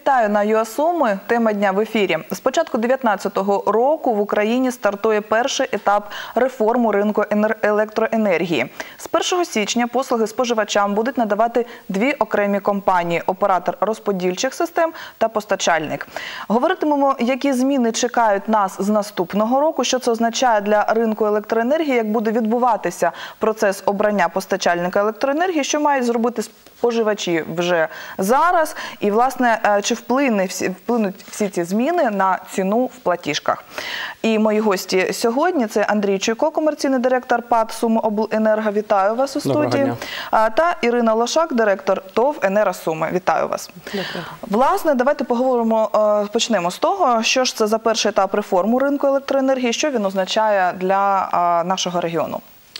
Вітаю на ЮАСуми. Тема дня в ефірі. З початку 2019 року в Україні стартує перший етап реформи ринку електроенергії. З 1 січня послуги споживачам будуть надавати дві окремі компанії – оператор розподільчих систем та постачальник. Говоритимемо, які зміни чекають нас з наступного року, що це означає для ринку електроенергії, як буде відбуватися процес обрання постачальника електроенергії, що мають зробити споживачі вже зараз, і, власне, чи вплинуть всі ці зміни на ціну в платіжках. І мої гості сьогодні – це Андрій Чуйко, комерційний директор ПАТ «Сумиобленерго». Вітаю вас у студії. Та Ірина Лошак, директор ТОВ «Енера Суми». Вітаю вас. Власне, давайте почнемо з того, що ж це за перший етап реформи ринку електроенергії, що він означає для нашого регіону.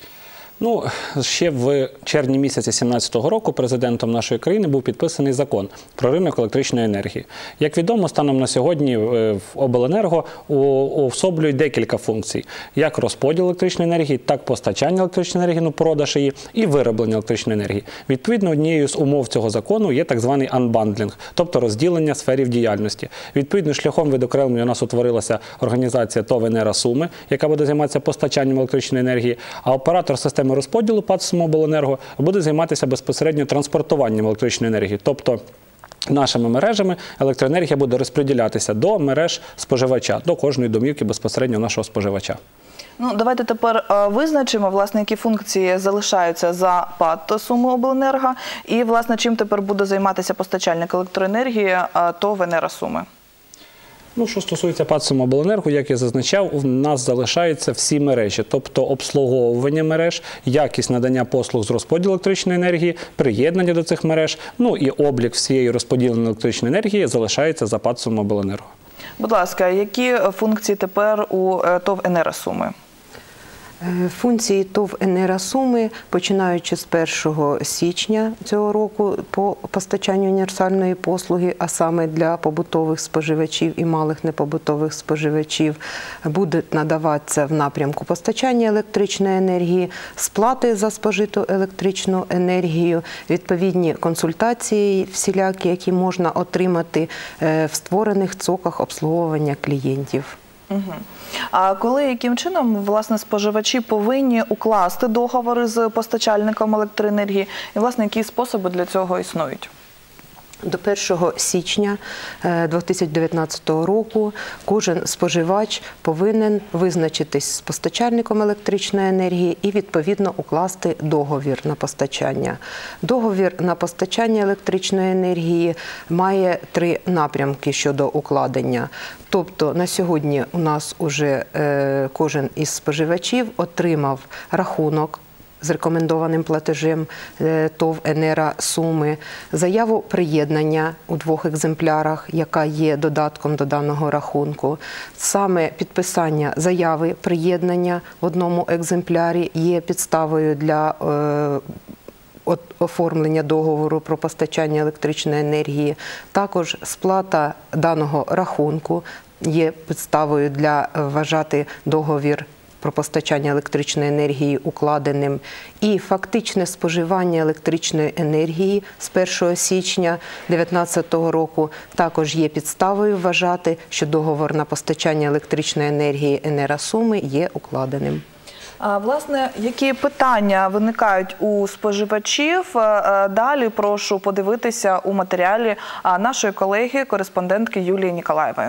Ще в червні місяці 2017 року президентом нашої країни був підписаний закон про ринок електричної енергії. Як відомо, станом на сьогодні в обленерго уособлює декілька функцій. Як розподіл електричної енергії, так постачання електричної енергії, продаж її, і вироблення електричної енергії. Відповідно, однією з умов цього закону є так званий анбандлінг, тобто розділення сферів діяльності. Відповідно, шляхом відокремлення у нас утворилася організація ТОВ «Енера Суми», яка буде займатися постачанням електричної енергії, а оператор системи розподілу ПАТ «Сумиобленерго» буде займатися безпосередньо транспортуванням електричної енергії. Тобто нашими мережами електроенергія буде розподілятися до мереж споживача, до кожної домівки безпосередньо нашого споживача. Давайте тепер визначимо, власне, які функції залишаються за ПАТ «Сумиобленерго» і, власне, чим тепер буде займатися постачальник електроенергії ТОВ «Енера Суми». Що стосується ПАТ «Сумиобленерго», як я зазначав, у нас залишаються всі мережі, тобто обслуговування мереж, якість надання послуг з розподілу електричної енергії, приєднання до цих мереж, і облік всієї розподіленої електричної енергії залишається за ПАТ «Сумиобленерго». Будь ласка, які функції тепер у ТОВ «Енера Суми»? Функції ТОВ «Енера Суми», починаючи з 1 січня цього року по постачанню універсальної послуги, а саме для побутових споживачів і малих непобутових споживачів, будуть надаватися в напрямку постачання електричної енергії, сплати за спожиту електричну енергію, відповідні консультації всілякі, які можна отримати в створених цоках обслуговування клієнтів. А коли, яким чином, власне, споживачі повинні укласти договори з постачальником електроенергії і, власне, які способи для цього існують? До 1 січня 2019 року кожен споживач повинен визначитись з постачальником електричної енергії і, відповідно, укласти договір на постачання. Договір на постачання електричної енергії має 3 напрямки щодо укладення. Тобто на сьогодні у нас вже кожен із споживачів отримав рахунок з рекомендованим платежем ТОВ «Енера Суми», заяву приєднання у 2 екземплярах, яка є додатком до даного рахунку. Саме підписання заяви приєднання в 1 екземплярі є підставою для оформлення договору про постачання електричної енергії. Також сплата даного рахунку є підставою для вважати договір про постачання електричної енергії укладеним, і фактичне споживання електричної енергії з 1 січня 2019 року також є підставою вважати, що договор на постачання електричної енергії «Енера Суми» є укладеним. Власне, які питання виникають у споживачів? Далі прошу подивитися у матеріалі нашої колеги, кореспондентки Юлії Ніколаєвої.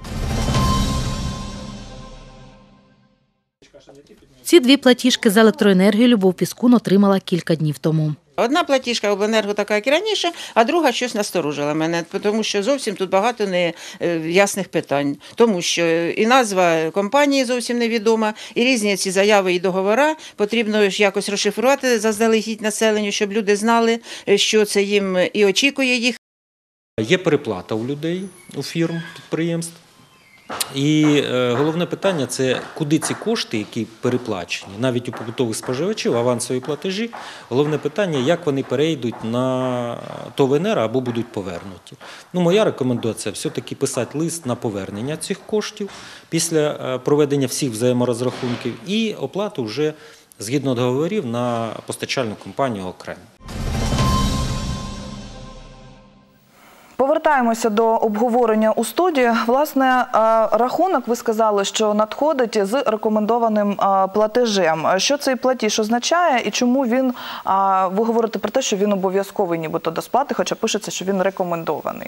Ці дві платіжки за електроенергію Любов Піскун отримала кілька днів тому. Одна платіжка обленерго така, як і раніше, а друга щось насторожило мене, тому що зовсім тут багато неясних питань. Тому що і назва компанії зовсім невідома, і різні ці заяви і договори потрібно якось розшифрувати заздалегідь населенню, щоб люди знали, що це їм і очікує їх. Є переплата у людей, у фірм, підприємств. І головне питання – це куди ці кошти, які переплачені, навіть у побутових споживачів, авансові платежі, головне питання – як вони перейдуть на ТОВ «Енера» або будуть повернуті. Моя рекомендація – все-таки писати лист на повернення цих коштів після проведення всіх взаєморозрахунків і оплату вже згідно договорів на постачальну компанію окремо. Повертаємося до обговорення у студії. Власне, рахунок, ви сказали, що надходить з рекомендованим платежем. Що цей платіж означає і чому він, ви говорите про те, що він обов'язковий нібито до сплати, хоча пишеться, що він рекомендований?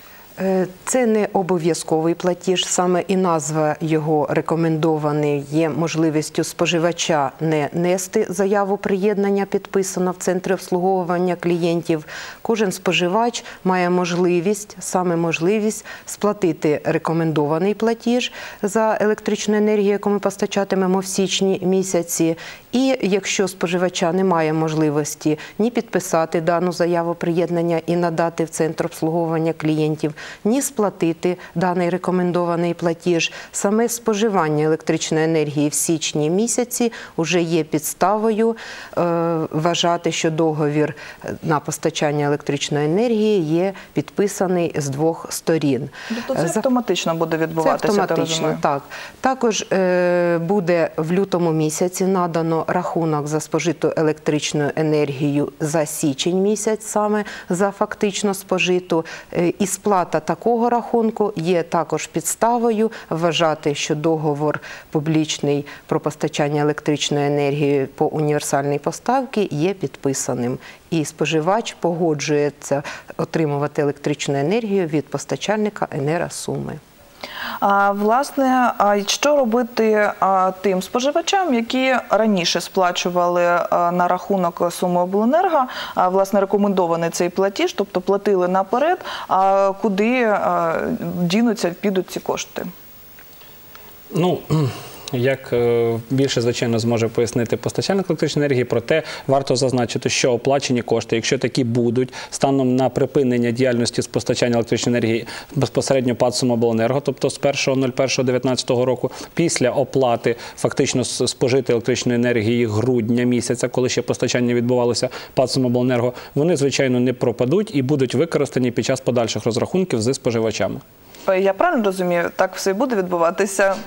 Це не обов'язковий платіж, саме і назва його рекомендований є можливістю споживача не нести заяву приєднання, підписано в Центрі обслуговування клієнтів. Кожен споживач має можливість, саме можливість сплатити рекомендований платіж за електричну енергію, яку ми постачатимемо в січні місяці. І якщо споживача немає можливості ні підписати дану заяву приєднання і надати в Центр обслуговування клієнтів, ні сплатити даний рекомендований платіж, саме споживання електричної енергії в січні місяці вже є підставою вважати, що договір на постачання електричної енергії є підписаний з двох сторін. Тобто це автоматично буде відбуватися? Це автоматично, так. Також буде в лютому місяці надано рахунок за спожиту електричну енергію за січень місяць, саме за фактично спожиту, і сплата такого рахунку є також підставою вважати, що договор публічний про постачання електричної енергії по універсальній поставці є підписаним. І споживач погоджується отримувати електричну енергію від постачальника «Енеросуми». Власне, що робити тим споживачам, які раніше сплачували на рахунок суми обленерго, власне, рекомендований цей платіж, тобто платили наперед, куди дінуться, підуть ці кошти? Ну, як більше, звичайно, зможе пояснити постачальник електричної енергії, проте варто зазначити, що оплачені кошти, якщо такі будуть, станом на припинення діяльності з постачання електричної енергії безпосередньо ПАТ «Сумобленерго», тобто з 1.01.2019 року, після оплати фактично спожити електричної енергії грудня місяця, коли ще постачання відбувалося ПАТ «Сумобленерго», вони, звичайно, не пропадуть і будуть використані під час подальших розрахунків зі споживачами. Я правильно розумію, так все і буде відбуватися?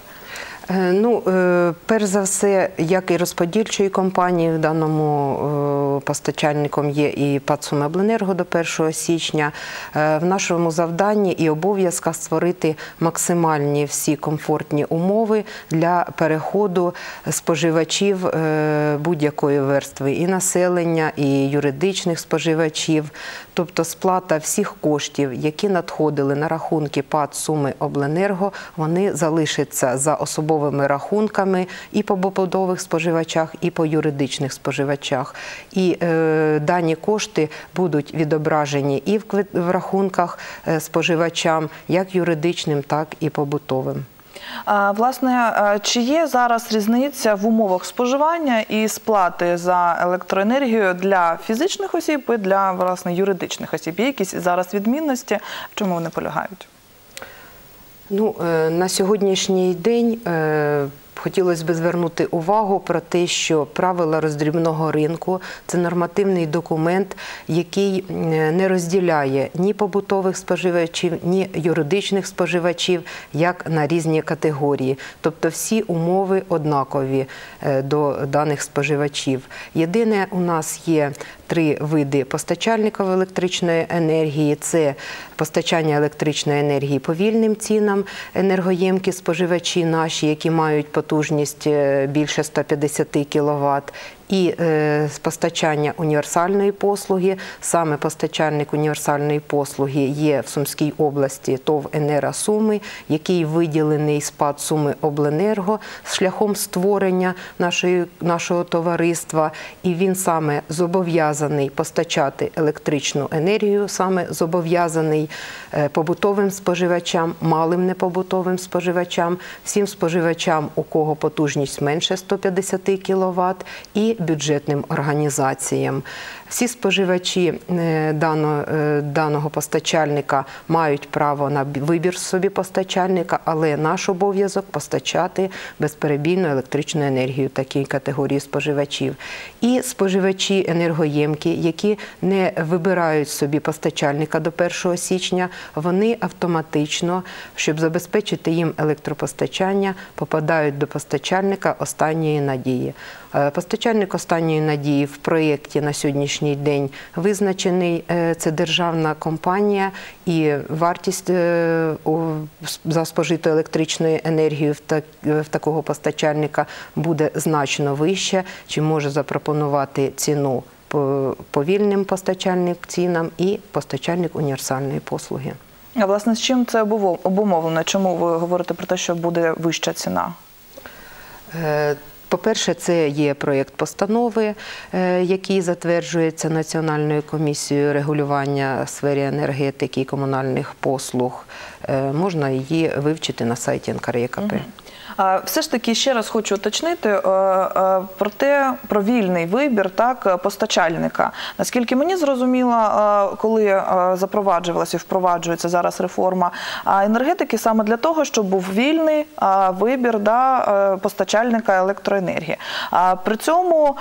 Ну, перш за все, як і розподільчої компанії, в даному постачальником є і ПАТ «Сумобленерго» до 1 січня, в нашому завданні і обов'язках створити максимальні всі комфортні умови для переходу споживачів будь-якої верстви, і населення, і юридичних споживачів. Тобто сплата всіх коштів, які надходили на рахунки ПАТ «Сумобленерго», вони залишаться за особовими рахунками і по побутових споживачах, і по юридичних споживачах. І дані кошти будуть відображені і в рахунках споживачам, як юридичним, так і побутовим. Власне, чи є зараз різниця в умовах споживання і сплати за електроенергію для фізичних осіб і для, власне, юридичних осіб? Є якісь зараз відмінності? В чому вони полягають? Ну, на сьогоднішній день хотілося б звернути увагу про те, що правила роздрібного ринку – це нормативний документ, який не розділяє ні побутових споживачів, ні юридичних споживачів, як на різні категорії. Тобто всі умови однакові до даних споживачів. Єдине, у нас є 3 види постачальників електричної енергії. Це постачання електричної енергії по вільним цінам, енергоємкі споживачі наші, які мають потужність більше 150 кВт, і постачання універсальної послуги. Саме постачальник універсальної послуги є в Сумській області ТОВ «Енеросуми», який виділений з ПАТ «Сумобленерго» шляхом створення нашого товариства. І він саме зобов'язаний постачати електричну енергію, саме зобов'язаний побутовим споживачам, малим непобутовим споживачам, всім споживачам, у кого потужність менше 150 кВт, і бюджетним організаціям. Всі споживачі даного постачальника мають право на вибір собі постачальника, але наш обов'язок – постачати безперебійну електричну енергію такій категорії споживачів. І споживачі енергоємкі, які не вибирають собі постачальника до 1 січня, вони автоматично, щоб забезпечити їм електропостачання, попадають до постачальника останньої надії. Постачальник останньої надії в проєкті на сьогоднішній день визначений. Це державна компанія, і вартість за спожиту електричну енергію в такого постачальника буде значно вища, чи може запропонувати ціну по вільним постачальник цінам і постачальник універсальної послуги. А власне, з чим це обумовлено? Чому ви говорите про те, що буде вища ціна? По-перше, це є проєкт постанови, який затверджується Національною комісією регулювання в сфері енергетики і комунальних послуг. Можна її вивчити на сайті НКРЕКП. Все ж таки, ще раз хочу уточнити про вільний вибір постачальника. Наскільки мені зрозуміло, коли запроваджувалася і впроваджується зараз реформа енергетики, саме для того, щоб був вільний вибір постачальника електроенергії. При цьому,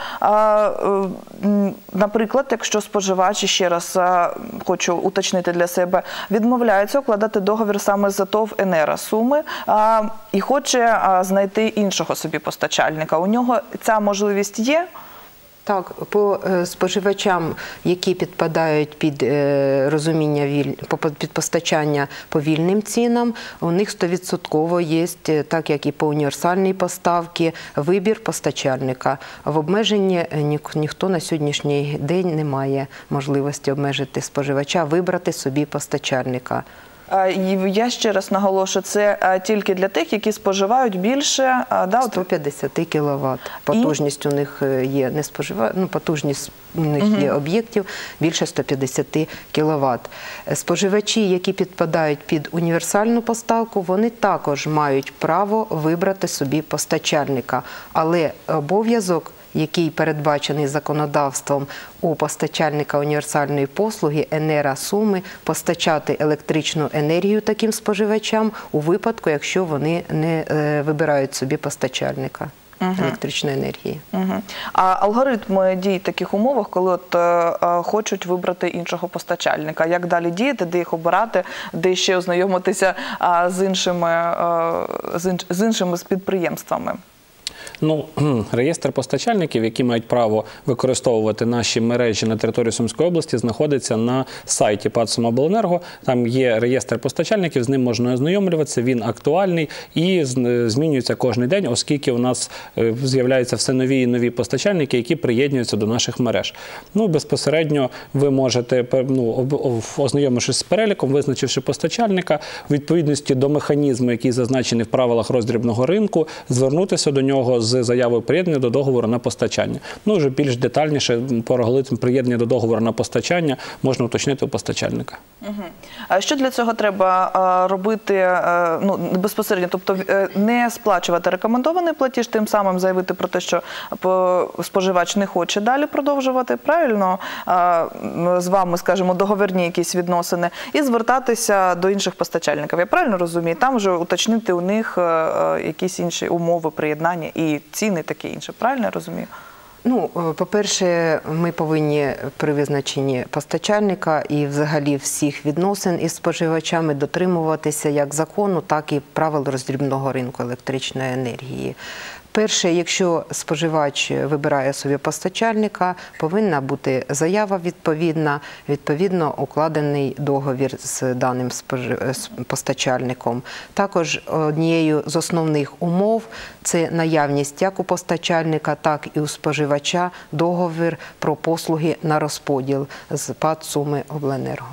наприклад, якщо споживач, ще раз хочу уточнити для себе, відмовляється укладати договір саме з ТОВ «Енера Суми» і хоче знайти іншого собі постачальника. У нього ця можливість є? Так, по споживачам, які підпадають під розуміння під постачання по вільним цінам, у них 100% є, так як і по універсальній поставці, вибір постачальника. В обмеженні ніхто на сьогоднішній день не має можливості обмежити споживача, вибрати собі постачальника. Я ще раз наголошую, це тільки для тих, які споживають більше 150 кВт. Потужність у них є, потужність у них є об'єктів більше 150 кВт. Споживачі, які підпадають під універсальну поставку, вони також мають право вибрати собі постачальника, але обов'язок, який передбачений законодавством у постачальника універсальної послуги «Енера Суми», постачати електричну енергію таким споживачам у випадку, якщо вони не вибирають собі постачальника електричної енергії. А алгоритм дій в таких умовах, коли хочуть вибрати іншого постачальника? Як далі діяти, де їх обирати, де ще ознайомитися з іншими підприємствами? Реєстр постачальників, які мають право використовувати наші мережі на території Сумської області, знаходиться на сайті ПАТ «Сумобленерго». Там є реєстр постачальників, з ним можна ознайомлюватися, він актуальний і змінюється кожен день, оскільки у нас з'являються все нові і нові постачальники, які приєднуються до наших мереж. Безпосередньо ви можете, ознайомившись з переліком, визначивши постачальника, в відповідності до механізму, який зазначений в правилах роздрібного ринку, звернутися до нього з заявою приєднання до договору на постачання. Вже більш детальніше про алгоритм приєднання до договору на постачання можна уточнити у постачальника. А що для цього треба робити безпосередньо? Тобто не сплачувати рекомендований платіж, тим самим заявити про те, що споживач не хоче далі продовжувати, правильно, з вами, скажімо, договірні якісь відносини, і звертатися до інших постачальників. Я правильно розумію? Там вже уточнити у них якісь інші умови приєднання і ціни, таке інше. Правильно я розумію? По-перше, ми повинні при визначенні постачальника і взагалі всіх відносин із споживачами дотримуватися як закону, так і правил роздрібного ринку електричної енергії. Перше, якщо споживач вибирає собі постачальника, повинна бути заява відповідно укладений договір з даним постачальником. Також однією з основних умов – це наявність як у постачальника, так і у споживача договір про послуги на розподіл з ПАТ «Сумиобленерго».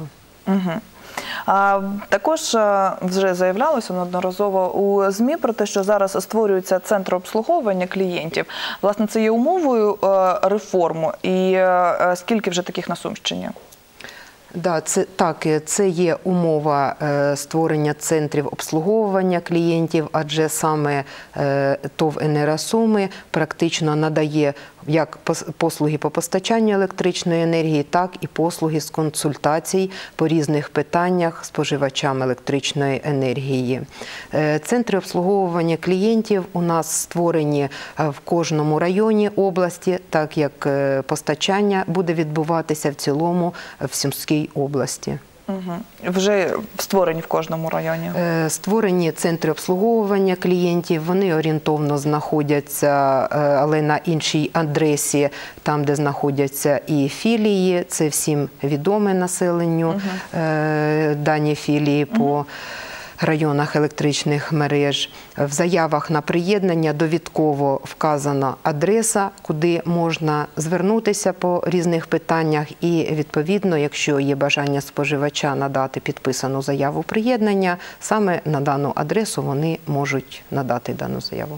Також вже заявлялося неодноразово у ЗМІ про те, що зараз створюються центри обслуговування клієнтів. Власне, це є умовою реформи. І скільки вже таких на Сумщині? Так, це є умова створення центрів обслуговування клієнтів, адже саме ТОВ «Енера Суми» практично надає як послуги по постачанню електричної енергії, так і послуги з консультацій по різних питаннях споживачам електричної енергії. Центри обслуговування клієнтів у нас створені в кожному районі області, так як постачання буде відбуватися в цілому в Сумській області. Вже створені в кожному районі? Створені центри обслуговування клієнтів, вони орієнтовно знаходяться, але на іншій адресі, там, де знаходяться і філії, це всім відоме населенню, дані філії по районах електричних мереж. В заявах на приєднання довідково вказана адреса, куди можна звернутися по різних питаннях і, відповідно, якщо є бажання споживача надати підписану заяву приєднання, саме на дану адресу вони можуть надати дану заяву.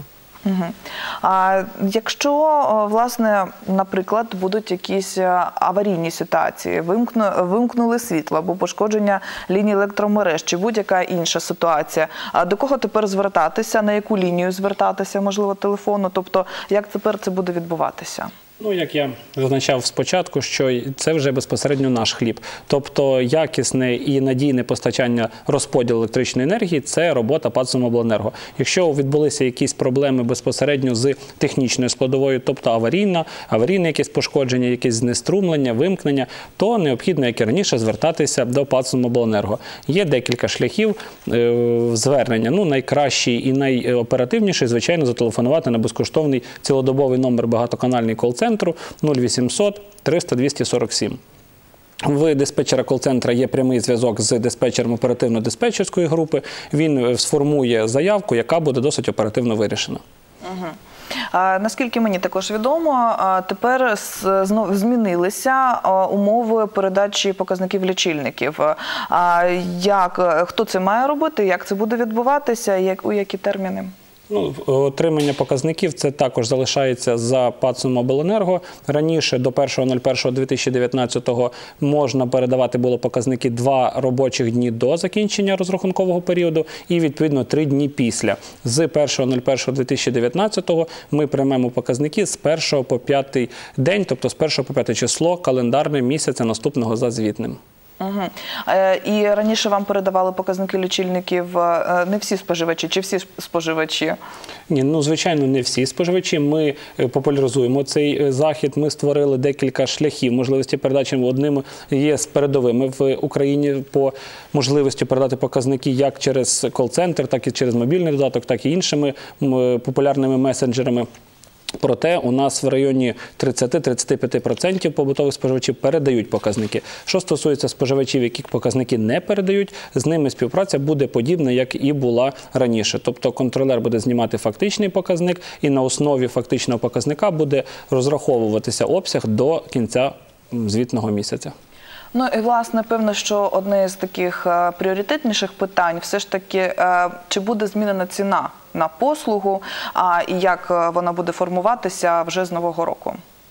А якщо, власне, наприклад, будуть якісь аварійні ситуації, вимкнули світло або пошкодження ліній електромереж чи будь-яка інша ситуація, до кого тепер звертатися, на яку лінію звертатися, можливо, телефону, тобто як тепер це буде відбуватися? Ну, як я зазначав спочатку, що це вже безпосередньо наш хліб. Тобто якісне і надійне постачання розподілу електричної енергії – це робота ПАТ «Сумобленерго». Якщо відбулися якісь проблеми безпосередньо з технічною складовою, тобто аварійне якесь пошкодження, якесь знеструмлення, вимкнення, то необхідно, як і раніше, звертатися до ПАТ «Сумобленерго». Є декілька шляхів звернення. Ну, найкращий і найоперативніший, звичайно, зателефонувати на безкоштовний цілодобовий номер багатоканальний кол-центру 0800 300 247. В диспетчера кол-центра є прямий зв'язок з диспетчером оперативно-диспетчерської групи. Він сформує заявку, яка буде досить оперативно вирішена. Наскільки мені також відомо, тепер змінилися умови передачі показників лічильників. Хто це має робити, як це буде відбуватися, у які терміни? Ну, отримання показників – це також залишається за ПАТ «Сумобленерго». Раніше, до 1.01.2019 можна передавати було показники 2 робочих дні до закінчення розрахункового періоду і, відповідно, 3 дні після. З 1.01.2019 ми приймемо показники з 1 по 5 день, тобто з 1 по 5 число календарне місяця наступного за звітним. І раніше вам передавали показники лічильників не всі споживачі, чи всі споживачі? Ні, ну, звичайно, не всі споживачі. Ми популяризуємо цей захід, ми створили декілька шляхів можливості передачі. Одним є з передовими в Україні по можливості передати показники як через кол-центр, так і через мобільний додаток, так і іншими популярними месенджерами. Проте у нас в районі 30-35% побутових споживачів передають показники. Що стосується споживачів, які показники не передають, з ними співпраця буде подібна, як і була раніше. Тобто контролер буде знімати фактичний показник і на основі фактичного показника буде розраховуватися обсяг до кінця звітного місяця. Ну і, власне, певно, що одне з таких пріоритетніших питань все ж таки, чи буде змінена ціна на послугу, і як вона буде формуватися вже з нового року?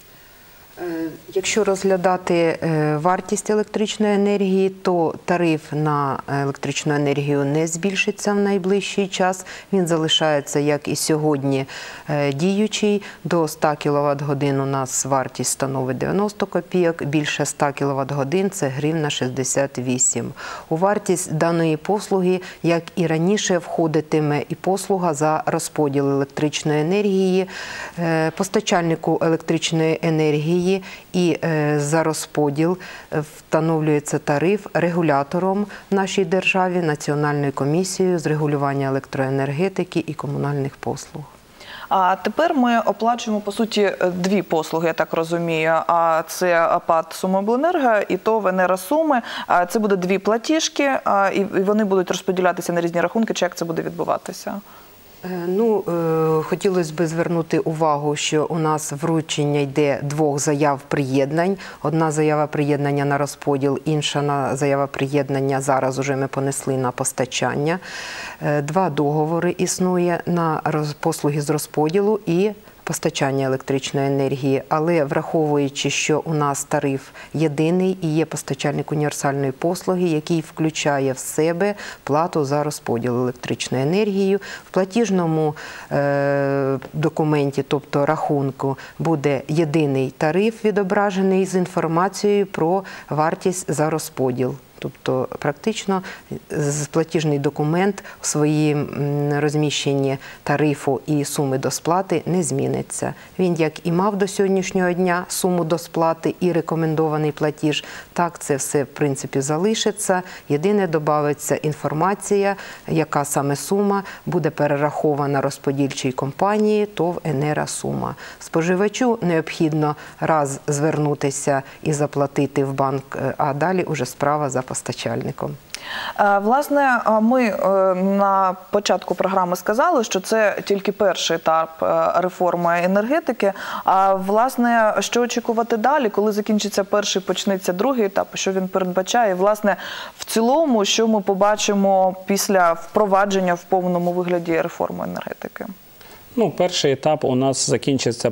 Якщо розглядати вартість електричної енергії, то тариф на електричну енергію не збільшиться в найближчий час. Він залишається, як і сьогодні, діючий. До 100 кВт-годин у нас вартість становить 90 копійок, більше 100 кВт-годин – це гривна 68. У вартість даної послуги, як і раніше, входитиме і послуга за розподіл електричної енергії, постачальнику електричної енергії, і за розподіл встановлюється тариф регулятором в нашій державі, Національною комісією з регулювання електроенергетики і комунальних послуг. А тепер ми оплачуємо, по суті, 2 послуги, я так розумію. Це ПАТ «Сумобленерго» і ТОВ «Енеросуми». Це буде 2 платіжки, і вони будуть розподілятися на різні рахунки. Чи як це буде відбуватися? Ну, хотілося б звернути увагу, що у нас вручення йде 2 заяв приєднань. Одна заява приєднання на розподіл, інша заява приєднання зараз уже ми понесли на постачання. 2 договори існує на послуги з розподілу і постачання електричної енергії, але враховуючи, що у нас тариф єдиний і є постачальник універсальної послуги, який включає в себе плату за розподіл електричної енергії, в платіжному документі, тобто рахунку, буде єдиний тариф відображений з інформацією про вартість за розподіл. Тобто практично платіжний документ у своїм розміщенні тарифу і суми до сплати не зміниться. Він як і мав до сьогоднішнього дня суму до сплати і рекомендований платіж, так це все в принципі залишиться. Єдине, додається інформація, яка саме сума буде перерахована розподільчій компанії ТОВ «Енера-Сума». Споживачу необхідно раз звернутися і заплатити в банк, а далі вже справа за постачальником. Власне, ми на початку програми сказали, що це тільки перший етап реформи енергетики. А власне, що очікувати далі, коли закінчиться перший, почнеться другий етап, що він передбачає? І, власне, в цілому, що ми побачимо після впровадження в повному вигляді реформи енергетики? Ну, перший етап у нас закінчиться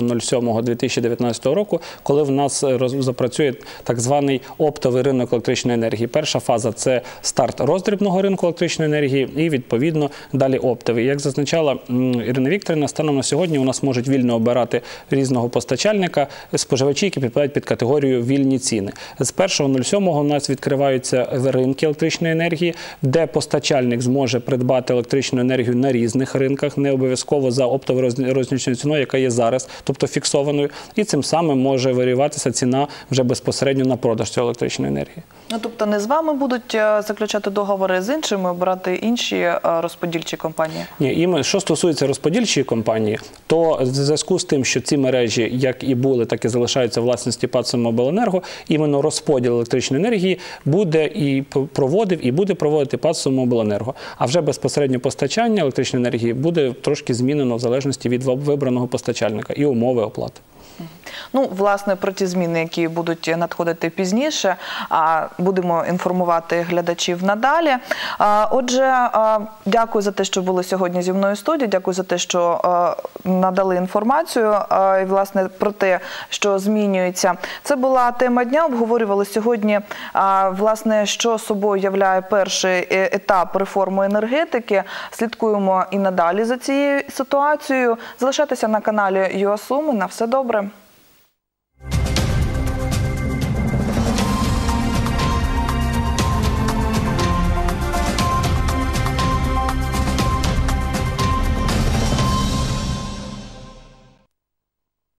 1.07.2019 року, коли в нас запрацює так званий оптовий ринок електричної енергії. Перша фаза – це старт роздрібного ринку електричної енергії і, відповідно, далі оптовий. Як зазначала Ірина Вікторівна, станом на сьогодні у нас можуть вільно обирати різного постачальника споживачі, які підпадають під категорію «вільні ціни». З 1.07 у нас відкриваються ринки електричної енергії, де постачальник зможе придбати електричну енергію на різних ринках, не обов'язково за оптовою рознічною ціною, яка є зараз, тобто фіксованою, і цим самим може варіюватися ціна вже безпосередньо на продаж цієї електричної енергії. Ну, тобто не з вами будуть заключати договори, з іншими обирати інші розподільчі компанії? Ні, що стосується розподільчої компанії, то в зв'язку з тим, що ці мережі, як і були, так і залишаються власності ПАТ «Самобленерго», іменно розподіл електричної енергії буде і проводив, і буде проводити ПАТ «Самобленерго». А вже безпосередньо постачання електричної енергії буде трошки змінено в залежності від вибраного постачальника і умови оплати. Ну, власне, про ті зміни, які будуть надходити пізніше, будемо інформувати глядачів надалі. Отже, дякую за те, що були сьогодні зі мною в студії, дякую за те, що надали інформацію, і, власне, про те, що змінюється. Це була тема дня, обговорювали сьогодні, власне, що собою являє перший етап реформи енергетики. Слідкуємо і надалі за цією ситуацією. Залишайтеся на каналі ЮА Суми. На все добре.